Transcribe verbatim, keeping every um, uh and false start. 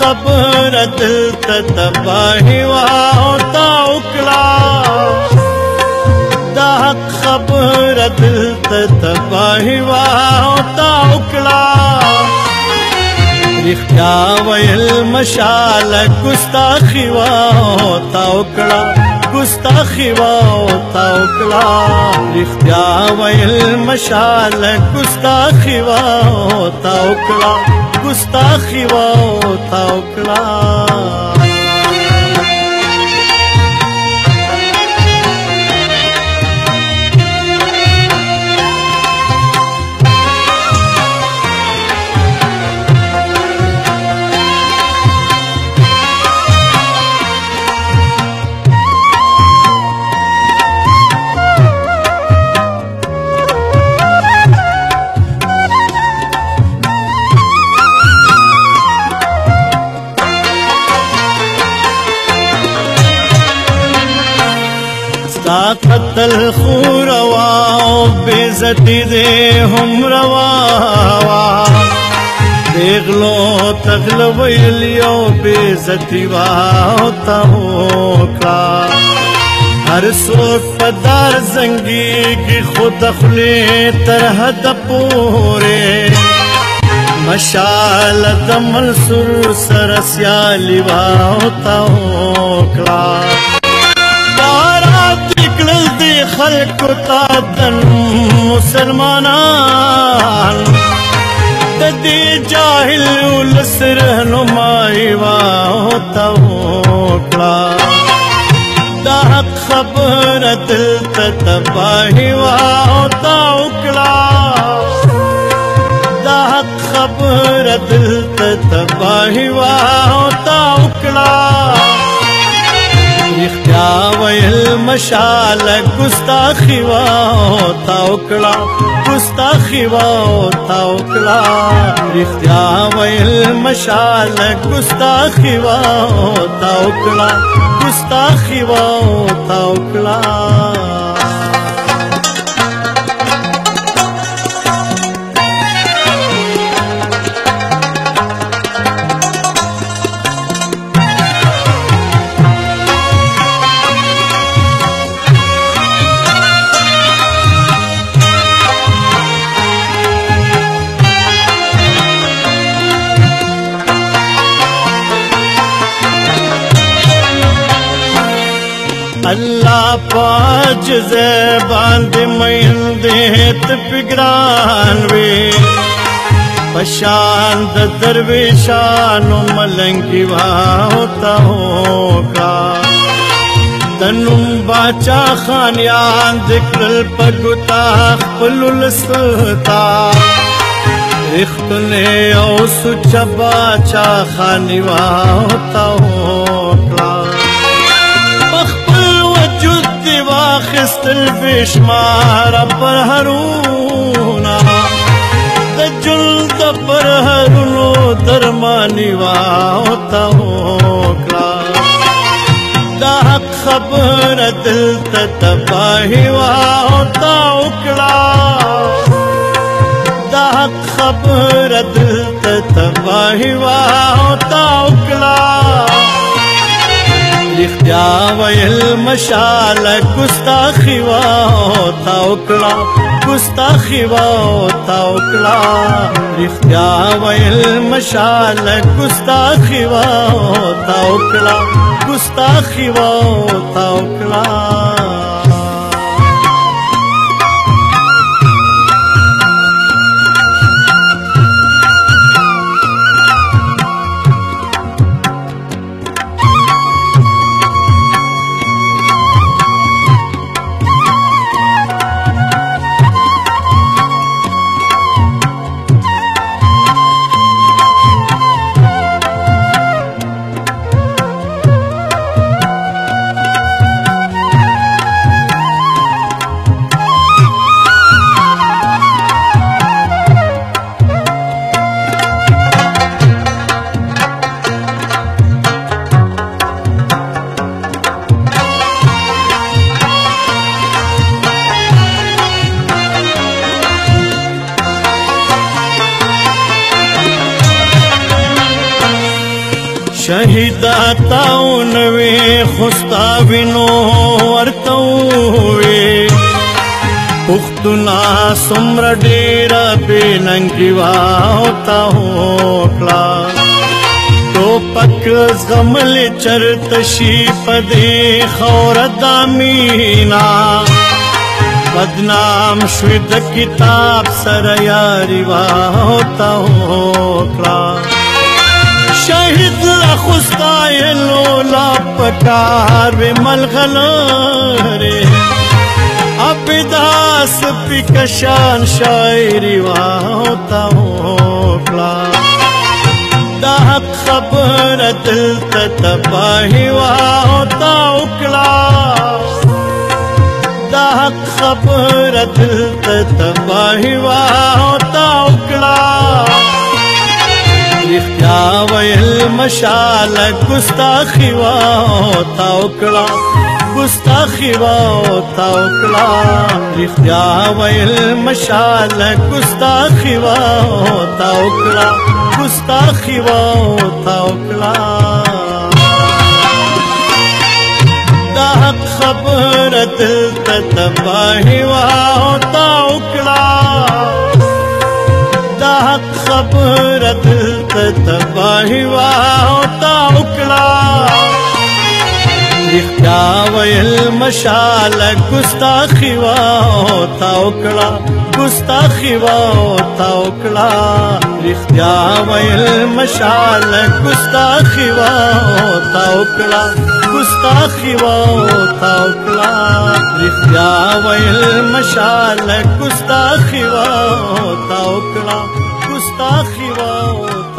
خبر دلته تباهي واوتا وکړه دا حق خبر دلته تباهي واوتا وکړه رښتیا ویل مشال ګستاخي واوتا وکړه ګستاخي واوتا وکړه رښتیا ویل مشال ګستاخي واوتا وکړه ګستاخي واوتا وکړه قتل خو روا بېزتي دې هم روا دیغلو تغل ویل یو بېزتي واوتا وکړه هر څوک په دار زنګېږي خو د خولې تر حده پورې مشال د منصور سره سیالي واوتا وکړه خلق تا دن مسلمانان د دې جاهل ولس رهنمایي واوتا وکړه دا حق خبره دلته تباهي واوتا وکړه دا حق خبره دلته تباهي واوتا وکړه رښتیا ویل مشال ګستاخي واوتا وکړه ګستاخي واوتا وکړه رښتیا ویل مشال ګستاخي واوتا وکړه ګستاخي واوتا وکړه اللہ پاج زبان دے مین دیت پگران وی پشان د درویشانو ملنگی واوتا ہوگا دنم باچا خانیان دکرل پگتا خپلولستا اختنے او سچا باچا خانی واوتا ہوگا واخستل بشمار پر هرونا د جلد پر هرونو درمانی واوتا وکړه دا حق خبره دلته تباهي واوتا وکړه دا حق خبره دلته تباهي واوتا وکړه رښتیا ویل مشال ګستاخي واوتا وکړه ګستاخي واوتا وکړه رښتیا ویل مشال ګستاخي واوتا وکړه ګستاخي واوتا وکړه शहीदा ताउनवे खुस्ता विनो वर्तवे पुख्तुना सुम्र डेरा बेनंगी वाता होकला तो पक गमल चरतशी पदे खौर दामीना बदनाम श्विद किताब सर यारी वाता होकला शहीद खुस्ता लोला पटार वे मलगल रे अबिदास पिकशान शायरी वाता होकला दाह खबर दिल तबाही वाता उकला दाह खबर दिल तबाही वाता उकला रिख्या वयल मशाल गुस्ताखी वाता उकला गुस्ताखी वाता उकला रिख्या वयल मशाल गुस्ताखी वाता उकला गुस्ताखी वाता उकला दाह खबर दिल तबाही वाता उकला दाह खबर दिल तबाही वाता उकला रिख्या वयल मशाल गुस्ताखी वाता उकला गुस्ताखी वाता उकला रिख्या वयल मशाल गुस्ताखी वाता उकला गुस्ताखी वाता उकला रिख्या वयल मशाल गुस्ताखी वाता उकला गुस्ताखी वाता